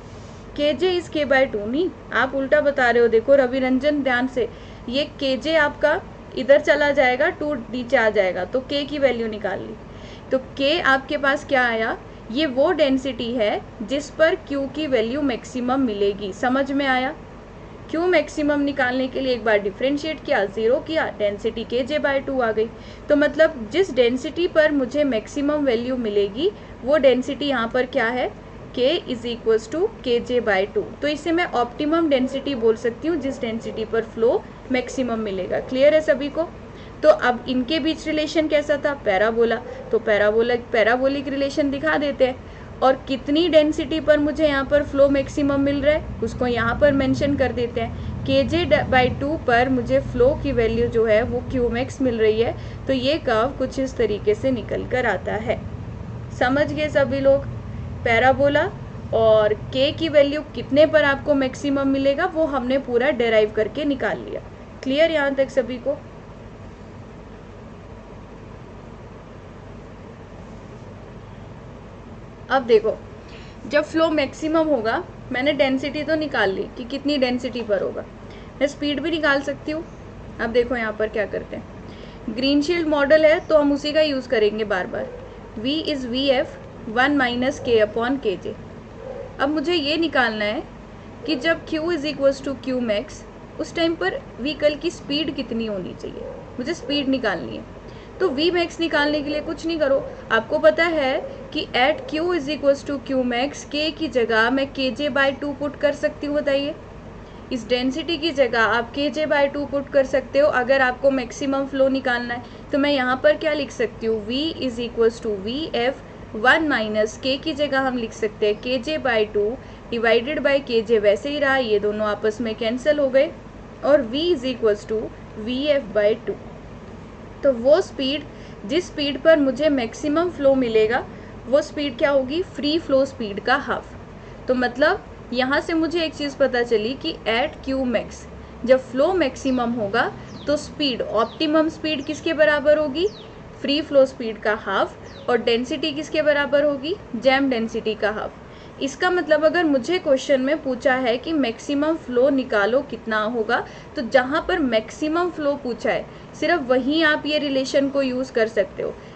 A: K J is K by two, नहीं आप उल्टा बता रहे हो, देखो रवि रंजन ध्यान से, ये के जे आपका इधर चला जाएगा, 2 नीचे आ जाएगा, तो के की वैल्यू निकाल ली। तो के आपके पास क्या आया, ये वो डेंसिटी है जिस पर क्यू की वैल्यू मैक्सिमम मिलेगी, समझ में आया। क्यू मैक्सिमम निकालने के लिए एक बार डिफ्रेंशिएट किया, 0 किया, डेंसिटी के जे बाई टू आ गई। तो मतलब जिस डेंसिटी पर मुझे मैक्सिमम वैल्यू मिलेगी वो डेंसिटी यहाँ पर क्या है, k is equals to K J by two. तो इसे मैं ऑप्टिमम डेंसिटी बोल सकती हूँ जिस डेंसिटी पर फ्लो मैक्सिमम मिलेगा। क्लियर है सभी को। तो अब इनके बीच रिलेशन कैसा था, पैराबोला, तो पैराबोलिक रिलेशन दिखा देते हैं। और कितनी डेंसिटी पर मुझे यहाँ पर फ्लो मैक्सिमम मिल रहा है उसको यहाँ पर मेंशन कर देते हैं। के जे बाई टू पर मुझे फ्लो की वैल्यू जो है वो क्यू मैक्स मिल रही है। तो ये कर्व कुछ इस तरीके से निकल कर आता है। समझ गए सभी लोग। पैराबोला और के की वैल्यू कितने पर आपको मैक्सिमम मिलेगा वो हमने पूरा डेराइव करके निकाल लिया। क्लियर यहाँ तक सभी को। अब देखो, जब फ्लो मैक्सिमम होगा, मैंने डेंसिटी तो निकाल ली कि कितनी डेंसिटी पर होगा, मैं स्पीड भी निकाल सकती हूँ। अब देखो यहाँ पर क्या करते हैं, ग्रीन शील्ड मॉडल है तो हम उसी का यूज़ करेंगे बार बार। V is V F 1 minus K upon K J. अब मुझे ये निकालना है कि जब Q is equals to Q max, उस टाइम पर व्हीकल की स्पीड कितनी होनी चाहिए, मुझे स्पीड निकालनी है। तो V मैक्स निकालने के लिए कुछ नहीं करो, आपको पता है कि at Q is equals to Q max, K की जगह मैं के जे बाई टू पुट कर सकती हूँ। बताइए, इस डेंसिटी की जगह आप के जे बाई टू पुट कर सकते हो अगर आपको मैक्सिमम फ्लो निकालना है। तो मैं यहाँ पर क्या लिख सकती हूँ, V is equals to V F 1 minus K की जगह हम लिख सकते हैं K J by two divided by K J, वैसे ही रहा, ये दोनों आपस में कैंसिल हो गए, और V is equals to V F by two. तो वो स्पीड जिस स्पीड पर मुझे मैक्सिमम फ्लो मिलेगा वो स्पीड क्या होगी, फ्री फ्लो स्पीड का हाफ। तो मतलब यहाँ से मुझे एक चीज़ पता चली कि एट क्यू मैक्स जब फ्लो मैक्सिमम होगा तो स्पीड, ऑप्टिमम स्पीड किसके बराबर होगी, फ्री फ्लो स्पीड का हाफ, और डेंसिटी किसके बराबर होगी, जैम डेंसिटी का हाफ। इसका मतलब अगर मुझे क्वेश्चन में पूछा है कि मैक्सिमम फ्लो निकालो कितना होगा, तो जहाँ पर मैक्सिमम फ्लो पूछा है सिर्फ वहीं आप ये रिलेशन को यूज़ कर सकते हो।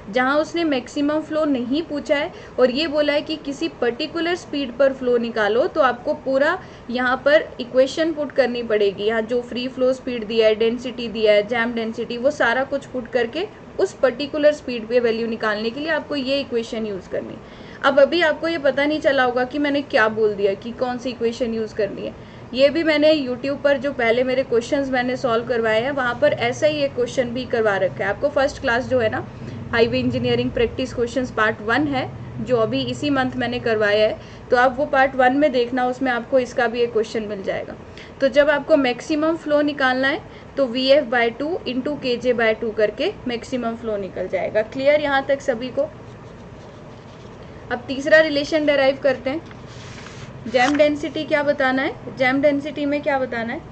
A: जहाँ उसने मैक्सिमम फ्लो नहीं पूछा है और ये बोला है कि किसी पर्टिकुलर स्पीड पर फ्लो निकालो, तो आपको पूरा यहाँ पर इक्वेशन पुट करनी पड़ेगी। यहाँ जो फ्री फ्लो स्पीड दिया है, डेंसिटी दिया है, जैम डेंसिटी, वो सारा कुछ पुट करके उस पर्टिकुलर स्पीड पे वैल्यू निकालने के लिए आपको ये इक्वेशन यूज़ करनी। अब अभी आपको ये पता नहीं चला होगा कि मैंने क्या बोल दिया, कि कौन सी इक्वेशन यूज़ करनी है। ये भी मैंने YouTube पर जो पहले मेरे क्वेश्चंस मैंने सॉल्व करवाए हैं, वहाँ पर ऐसा ही एक क्वेश्चन भी करवा रखा है। आपको फर्स्ट क्लास जो है ना, highway engineering practice questions part 1 है, जो अभी इसी मंथ मैंने करवाया है, तो आप वो पार्ट 1 में देखना, उसमें आपको इसका भी एक क्वेश्चन मिल जाएगा। तो जब आपको मैक्सिमम फ्लो निकालना है तो VF/2 × KJ/2 करके मैक्सिमम फ्लो निकल जाएगा। क्लियर यहाँ तक सभी को? अब तीसरा रिलेशन डेराइव करते हैं। जैम डेंसिटी क्या बताना है? जैम डेंसिटी में क्या बताना है?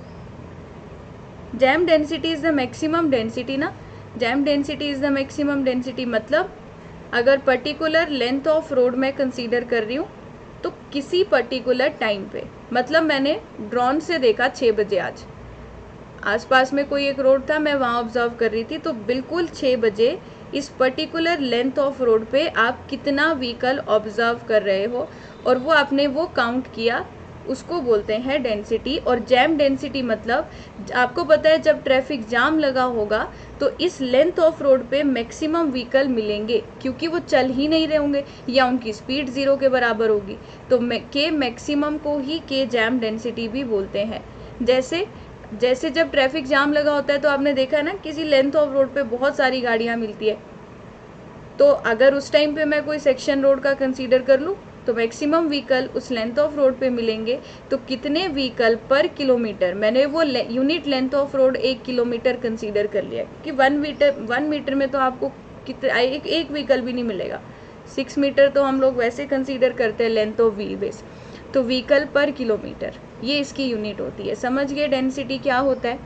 A: Jam density is the maximum density ना। Jam density is the maximum density मतलब अगर पर्टिकुलर लेंथ ऑफ रोड मैं कंसीडर कर रही हूँ तो किसी पर्टिकुलर टाइम पे, मतलब मैंने ड्रोन से देखा 6 बजे, आज आसपास में कोई एक रोड था, मैं वहाँ ऑब्जर्व कर रही थी, तो बिल्कुल 6 बजे इस पर्टिकुलर लेंथ ऑफ रोड पे आप कितना व्हीकल ऑब्जर्व कर रहे हो और वो आपने वो काउंट किया, उसको बोलते हैं डेंसिटी। और जैम डेंसिटी मतलब आपको पता है जब ट्रैफिक जाम लगा होगा तो इस लेंथ ऑफ रोड पे मैक्सिमम व्हीकल मिलेंगे, क्योंकि वो चल ही नहीं रहे होंगे या उनकी स्पीड 0 के बराबर होगी। तो के मैक्सिमम को ही के जैम डेंसिटी भी बोलते हैं। जैसे जब ट्रैफिक जाम लगा होता है तो आपने देखा है ना, किसी लेंथ ऑफ रोड पे बहुत सारी गाड़ियाँ मिलती है, तो अगर उस टाइम पे मैं कोई सेक्शन रोड का कंसीडर कर लूँ तो मैक्सिमम व्हीकल उस लेंथ ऑफ रोड पे मिलेंगे। तो कितने व्हीकल पर किलोमीटर, मैंने वो unit length of road 1 kilometre consider कर लिया कि 1 मीटर में तो आपको कितना एक व्हीकल भी नहीं मिलेगा। 6 मीटर तो हम लोग वैसे कंसीडर करते हैं लेंथ ऑफ व्हील बेस, तो व्हीकल पर किलोमीटर ये इसकी यूनिट होती है। समझ गए डेंसिटी क्या होता है?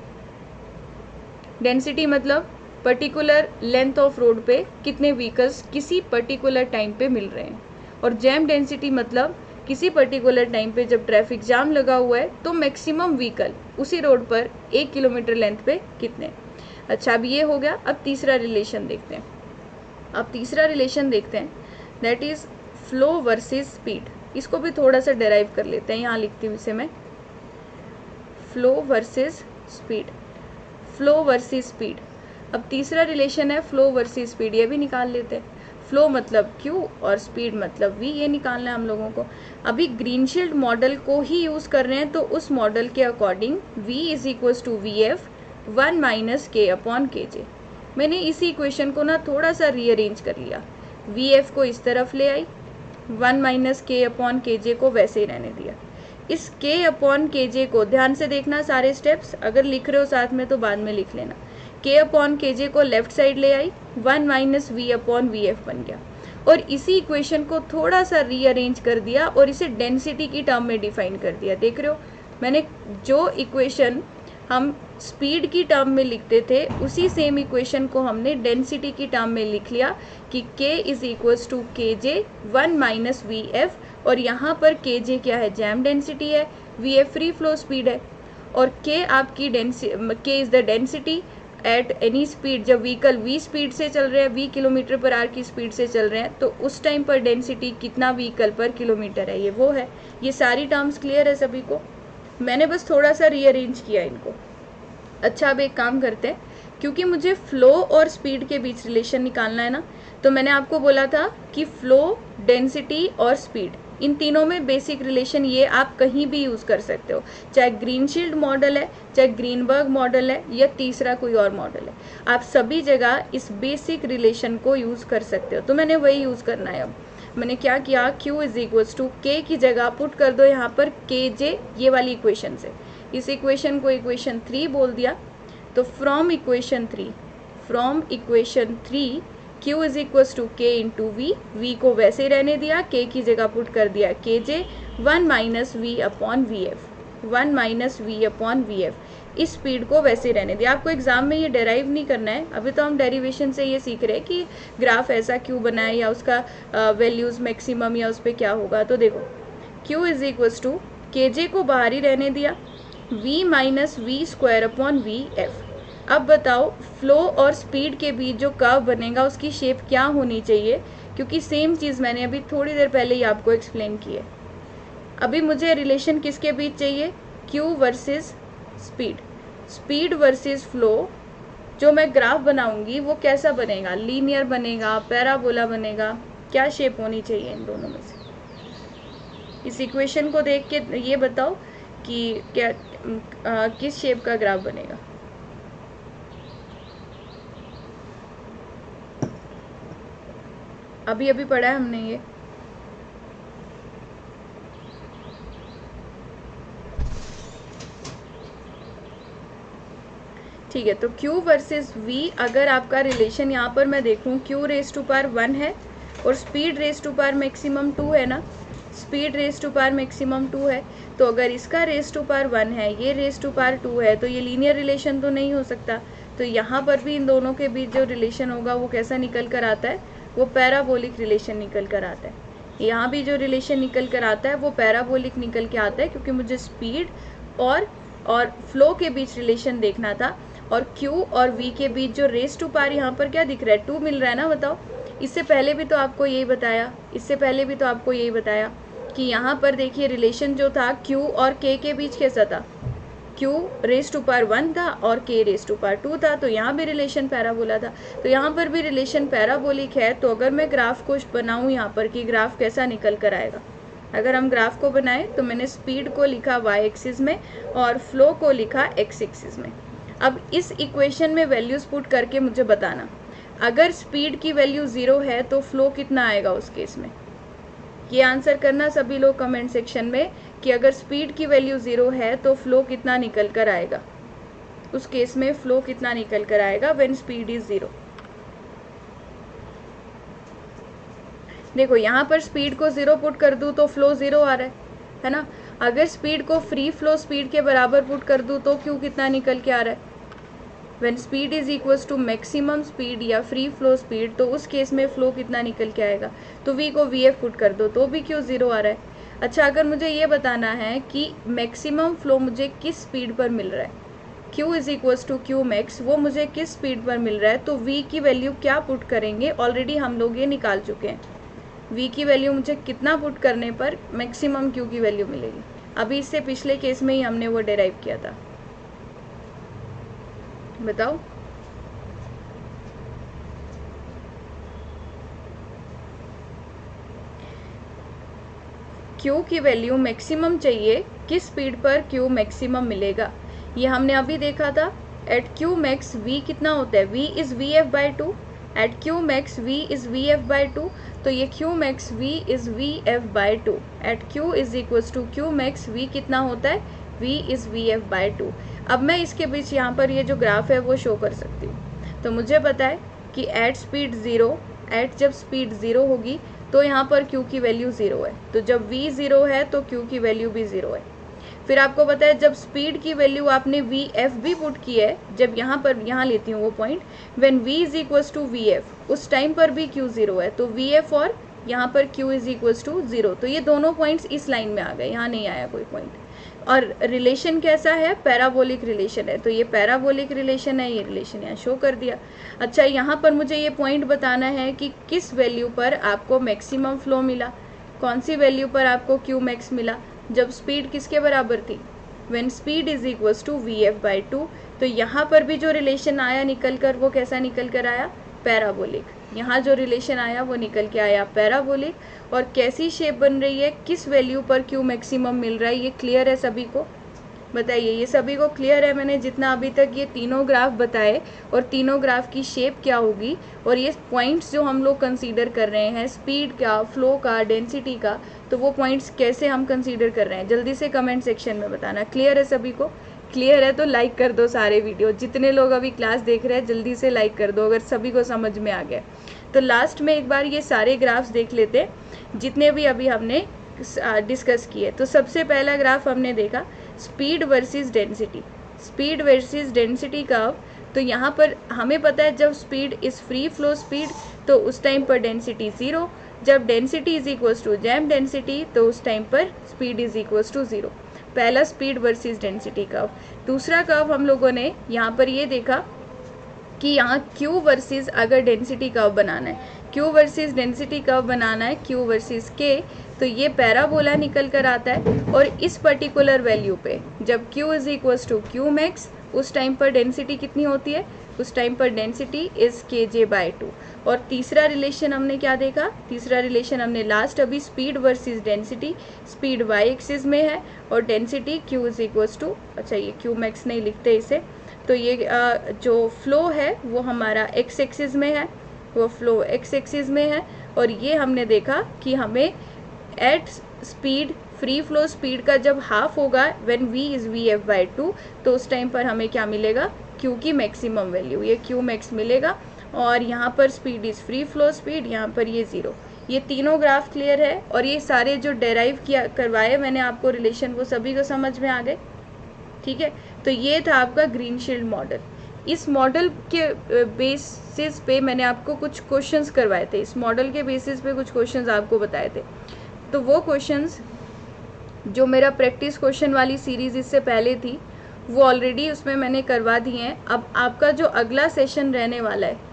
A: डेंसिटी मतलब पर्टिकुलर लेंथ ऑफ रोड पे कितने व्हीकल्स किसी पर्टिकुलर टाइम पे मिल रहे हैं। और जैम डेंसिटी मतलब किसी पर्टिकुलर टाइम पे जब ट्रैफिक जाम लगा हुआ है तो मैक्सिमम व्हीकल उसी रोड पर 1 किलोमीटर लेंथ पे कितने। अच्छा, अब ये हो गया। अब तीसरा रिलेशन देखते हैं। That is flow versus speed. इसको भी थोड़ा सा डेराइव कर लेते हैं। यहाँ लिखती हूँ इसे मैं, फ्लो वर्सेस स्पीड। अब तीसरा रिलेशन है फ्लो वर्सेस स्पीड, ये भी निकाल लेते हैं। फ्लो मतलब Q और स्पीड मतलब V, ये निकालना है हम लोगों को। अभी ग्रीनशील्ड मॉडल को ही यूज़ कर रहे हैं, तो उस मॉडल के अकॉर्डिंग V = VF 1 - K/KJ। मैंने इसी इक्वेशन को ना थोड़ा सा रीअरेंज कर लिया। VF को इस तरफ ले आई, 1 - K/KJ को वैसे ही रहने दिया। इस K/KJ को ध्यान से देखना सारे स्टेप्स, अगर लिख रहे हो साथ में तो बाद में लिख लेना। K/KJ को लेफ्ट साइड ले आई, 1 - V/VF बन गया। और इसी इक्वेशन को थोड़ा सा रीअरेंज कर दिया और इसे डेंसिटी की टर्म में डिफाइन कर दिया। देख रहे हो, मैंने जो इक्वेशन हम स्पीड की टर्म में लिखते थे उसी सेम इक्वेशन को हमने डेंसिटी की टर्म में लिख लिया कि K = KJ 1 - VF। और यहाँ पर KJ क्या है? जैम डेंसिटी है, VF फ्री फ्लो स्पीड है, और K आपकी K is the density at any speed. जब व्हीकल V स्पीड से चल रहे हैं, V km/h की स्पीड से चल रहे हैं, तो उस टाइम पर डेंसिटी कितना व्हीकल पर किलोमीटर है, ये वो है। ये सारी टर्म्स क्लियर है सभी को? मैंने बस थोड़ा सा रीअरेंज किया इनको। अच्छा, अब एक काम करते हैं, क्योंकि मुझे फ्लो और स्पीड के बीच रिलेशन निकालना है ना, तो मैंने आपको बोला था कि फ्लो, डेंसिटी और स्पीड, इन तीनों में बेसिक रिलेशन ये आप कहीं भी यूज़ कर सकते हो, चाहे ग्रीनशील्ड मॉडल है, चाहे ग्रीनबर्ग मॉडल है, या तीसरा कोई और मॉडल है, आप सभी जगह इस बेसिक रिलेशन को यूज़ कर सकते हो। तो मैंने वही यूज़ करना है। अब मैंने क्या किया, Q = K की जगह पुट कर दो यहाँ पर KJ, ये वाली इक्वेशन से। इस इक्वेशन को इक्वेशन 3 बोल दिया। तो from equation 3 Q = K × V, V को वैसे ही रहने दिया, K की जगह पुट कर दिया KJ 1 - V/VF। इस स्पीड को वैसे रहने दिया। आपको एग्जाम में ये डेराइव नहीं करना है, अभी तो हम डेरिवेशन से ये सीख रहे हैं कि ग्राफ ऐसा क्यों बना है या उसका वैल्यूज मैक्सिमम या उस पर क्या होगा। तो देखो, Q = KJ को बाहर ही रहने दिया, V - V² VF। अब बताओ फ्लो और स्पीड के बीच जो कर्व बनेगा उसकी शेप क्या होनी चाहिए, क्योंकि सेम चीज़ मैंने अभी थोड़ी देर पहले ही आपको एक्सप्लेन की है। अभी मुझे रिलेशन किसके बीच चाहिए, Q versus speed, speed versus flow. जो मैं ग्राफ बनाऊंगी वो कैसा बनेगा, लीनियर बनेगा, पैराबोला बनेगा, क्या शेप होनी चाहिए इन दोनों में से। इस इक्वेशन को देख के ये बताओ कि क्या किस शेप का ग्राफ बनेगा। अभी अभी पढ़ा है हमने ये। ठीक है, तो Q वर्सेस V अगर आपका रिलेशन यहाँ पर मैं देखूँ Q रेस टू पावर 1 है और speed raise to power maximum 2 है ना, speed raise to power maximum 2 है, तो अगर इसका रेस टू पावर 1 है, ये रेस टू पावर 2 है, तो ये लीनियर रिलेशन तो नहीं हो सकता। तो यहाँ पर भी इन दोनों के बीच जो रिलेशन होगा वो कैसा निकल कर आता है, वो पैराबोलिक रिलेशन निकल कर आता है। यहाँ भी जो रिलेशन निकल कर आता है वो पैराबोलिक निकल के आता है, क्योंकि मुझे स्पीड और फ्लो के बीच रिलेशन देखना था, और Q और V के बीच जो रेस टू पावर यहाँ पर क्या दिख रहा है, 2 मिल रहा है ना। बताओ, इससे पहले भी तो आपको यही बताया, कि यहाँ पर देखिए रिलेशन जो था Q और K के बीच कैसा था, Q रेस टू पावर 1 था और K रेस टू पावर 2 था, तो यहाँ भी रिलेशन पैराबोला था। तो यहाँ पर भी रिलेशन पैराबोलिक है। तो अगर मैं ग्राफ को बनाऊँ यहाँ पर कि ग्राफ कैसा निकल कर आएगा, अगर हम ग्राफ को बनाएं तो मैंने स्पीड को लिखा y एक्सिस में और फ्लो को लिखा x एक्सिस में। अब इस इक्वेशन में वैल्यूज पुट करके मुझे बताना, अगर स्पीड की वैल्यू 0 है तो फ्लो कितना आएगा उस केस में। ये आंसर करना सभी लोग कमेंट सेक्शन में कि अगर स्पीड की वैल्यू 0 है तो फ्लो कितना निकल कर आएगा, उस केस में फ्लो कितना निकल कर आएगा व्हेन स्पीड इज 0। देखो यहाँ पर स्पीड को 0 पुट कर दूँ तो फ्लो 0 आ रहा है ना। अगर स्पीड को फ्री फ्लो स्पीड के बराबर पुट कर दूँ तो क्यू कितना निकल के आ रहा है, when speed is equals to maximum speed या फ्री फ्लो स्पीड, तो उस केस में फ्लो कितना निकल के आएगा। तो v को vf पुट कर दो तो भी क्यू 0 आ रहा है। अच्छा, अगर मुझे ये बताना है कि मैक्सिमम फ्लो मुझे किस स्पीड पर मिल रहा है, q is equals to Q max, वो मुझे किस स्पीड पर मिल रहा है, तो v की वैल्यू क्या पुट करेंगे, ऑलरेडी हम लोग ये निकाल चुके हैं। v की वैल्यू मुझे कितना पुट करने पर मैक्सिमम q की वैल्यू मिलेगी, अभी इससे पिछले केस में ही हमने वो डिराइव किया था। बताओ, Q की वैल्यू मैक्सिमम चाहिए, किस स्पीड पर Q मैक्सिमम मिलेगा, ये हमने अभी देखा था। एट Q मैक्स V कितना होता है, V is VF by 2, at Q max V is VF by 2, तो ये Q max V is VF by 2, at Q is equals to Q max V कितना होता है, V इज VF बाई 2। अब मैं इसके बीच यहाँ पर ये जो ग्राफ है वो शो कर सकती हूँ। तो मुझे पता है कि एट स्पीड 0, एट जब स्पीड 0 होगी तो यहाँ पर Q की वैल्यू 0 है, तो जब V 0 है तो Q की वैल्यू भी 0 है। फिर आपको पता है जब स्पीड की वैल्यू आपने VF भी पुट की है, जब यहाँ लेती हूँ वो point, when V is equals to VF, उस टाइम पर भी Q 0 है, तो VF और यहाँ पर Q इज इक्वल्स टू 0, तो ये दोनों पॉइंट्स इस लाइन में आ गए, यहाँ नहीं आया कोई पॉइंट। और रिलेशन कैसा है, पैराबोलिक रिलेशन है, तो ये पैराबोलिक रिलेशन है, ये रिलेशन यहाँ शो कर दिया। अच्छा, यहाँ पर मुझे ये पॉइंट बताना है कि किस वैल्यू पर आपको मैक्सिमम फ्लो मिला, कौन सी वैल्यू पर आपको क्यू मैक्स मिला, जब स्पीड किसके बराबर थी, when speed is equals to VF by 2। तो यहाँ पर भी जो रिलेशन आया निकल कर, वो कैसा निकल कर आया, पैराबोलिक। यहाँ जो रिलेशन आया वो निकल के आया पैराबोलिक। और कैसी शेप बन रही है, किस वैल्यू पर क्यू मैक्सिमम मिल रहा है, ये क्लियर है सभी को, बताइए ये सभी को क्लियर है। मैंने जितना अभी तक ये तीनों ग्राफ बताए और तीनों ग्राफ की शेप क्या होगी, और ये पॉइंट्स जो हम लोग कंसीडर कर रहे हैं, स्पीड का, फ्लो का, डेंसिटी का, तो वो पॉइंट्स कैसे हम कंसीडर कर रहे हैं, जल्दी से कमेंट सेक्शन में बताना। क्लियर है सभी को, क्लियर है तो लाइक कर दो सारे वीडियो, जितने लोग अभी क्लास देख रहे हैं जल्दी से लाइक कर दो अगर सभी को समझ में आ गया। तो लास्ट में एक बार ये सारे ग्राफ्स देख लेते जितने भी अभी हमने डिस्कस किए। तो सबसे पहला ग्राफ हमने देखा speed versus density, speed versus density curve. तो यहाँ पर हमें पता है जब speed is free flow speed तो उस टाइम पर डेंसिटी 0, जब density is equals to jam density तो उस टाइम पर स्पीड इज इक्वल्स टू 0। पहला स्पीड वर्सेस डेंसिटी कर्व। दूसरा कर्व हम लोगों ने यहाँ पर ये देखा कि यहाँ Q वर्सेस अगर डेंसिटी कर्व बनाना है, Q वर्सेस डेंसिटी कर्व बनाना है, Q वर्सेस K, तो ये पैराबोला निकल कर आता है। और इस पर्टिकुलर वैल्यू पे जब Q is equals to Q max, उस टाइम पर डेंसिटी कितनी होती है, उस टाइम पर डेंसिटी इज KJ/2। और तीसरा रिलेशन हमने क्या देखा, तीसरा रिलेशन हमने लास्ट अभी speed versus density, speed y axis में है और density Q is equals to, अच्छा ये Q मैक्स नहीं लिखते इसे, तो ये जो फ्लो है वो हमारा x एक्सिस में है, वो फ्लो x एक्सिस में है। और ये हमने देखा कि हमें at speed, free flow speed का जब हाफ होगा व्हेन v इज vf/2, तो उस टाइम पर हमें क्या मिलेगा, q की मैक्सिमम वैल्यू, ये q मैक्स मिलेगा। और यहाँ पर speed is free flow speed, यहाँ पर ये 0। ये तीनों ग्राफ क्लियर है। और ये सारे जो डेराइव किया करवाए मैंने आपको रिलेशन, वो सभी को समझ में आ गए, ठीक है। तो ये था आपका ग्रीनशील्ड मॉडल। इस मॉडल के बेसिस पे मैंने आपको कुछ क्वेश्चंस करवाए थे, इस मॉडल के बेसिस पे कुछ क्वेश्चंस आपको बताए थे। तो वो क्वेश्चंस जो मेरा प्रैक्टिस क्वेश्चन वाली सीरीज इससे पहले थी, वो ऑलरेडी उसमें मैंने करवा दिए हैं। अब आपका जो अगला सेशन रहने वाला है,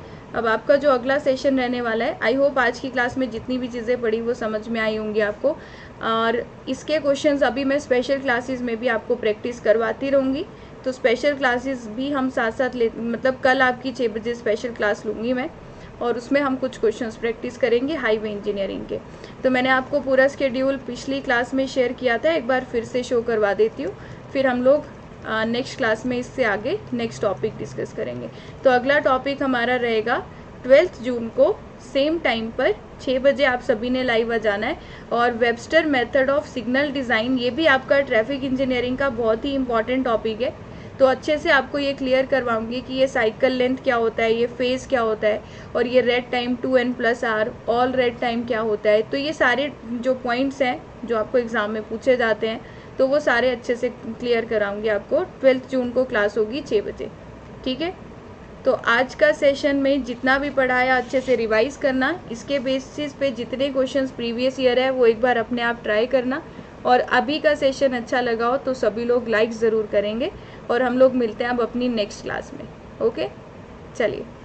A: आई होप आज की क्लास में जितनी भी चीज़ें पढ़ी वो समझ में आई होंगी आपको। और इसके क्वेश्चंस अभी मैं स्पेशल क्लासेस में भी आपको प्रैक्टिस करवाती रहूँगी। तो स्पेशल क्लासेस भी हम साथ साथ मतलब कल आपकी 6 बजे स्पेशल क्लास लूँगी मैं, और उसमें हम कुछ क्वेश्चंस प्रैक्टिस करेंगे हाईवे इंजीनियरिंग के। तो मैंने आपको पूरा शेड्यूल पिछली क्लास में शेयर किया था, एक बार फिर से शो करवा देती हूँ, फिर हम लोग नेक्स्ट क्लास में इससे आगे नेक्स्ट टॉपिक डिस्कस करेंगे। तो अगला टॉपिक हमारा रहेगा 12 जून को सेम टाइम पर 6 बजे आप सभी ने लाइव आ जाना है। और Webster method of signal design, ये भी आपका ट्रैफिक इंजीनियरिंग का बहुत ही इंपॉर्टेंट टॉपिक है। तो अच्छे से आपको ये क्लियर करवाऊंगी कि ये साइकिल लेंथ क्या होता है, ये फेज़ क्या होता है, और ये red time 2n+r, all red time क्या होता है। तो ये सारे जो पॉइंट्स हैं जो आपको एग्ज़ाम में पूछे जाते हैं, तो वो सारे अच्छे से क्लियर कराऊंगी आपको। 12 जून को क्लास होगी 6 बजे, ठीक है। तो आज का सेशन में जितना भी पढ़ाया अच्छे से रिवाइज करना, इसके बेसिस पे जितने क्वेश्चंस प्रीवियस ईयर है वो एक बार अपने आप ट्राई करना। और अभी का सेशन अच्छा लगा हो तो सभी लोग लाइक ज़रूर करेंगे। और हम लोग मिलते हैं अब अपनी नेक्स्ट क्लास में। ओके, चलिए।